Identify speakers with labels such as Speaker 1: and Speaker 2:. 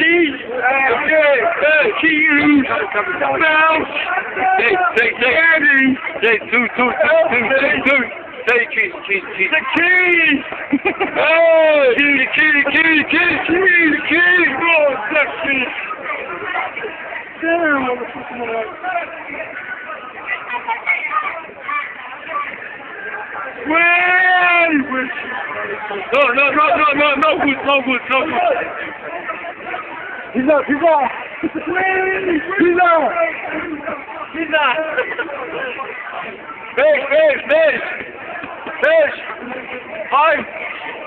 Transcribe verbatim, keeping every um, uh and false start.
Speaker 1: keys. Okay, hey, keys. Bounce.
Speaker 2: Say, say, say.
Speaker 1: Daddy.
Speaker 2: Say, two, two, two, two, two, two. Say, keys, keys, keys.
Speaker 1: The keys.
Speaker 2: Hey, key, key, key, key, key, key.
Speaker 1: Oh, that key. Damn, motherfucker. Well,
Speaker 2: No, no, no, no, no, no good, no good, no good.
Speaker 1: he's up, he's up. He's up.
Speaker 2: He's not. Fish, fish, fish. Fish. Five.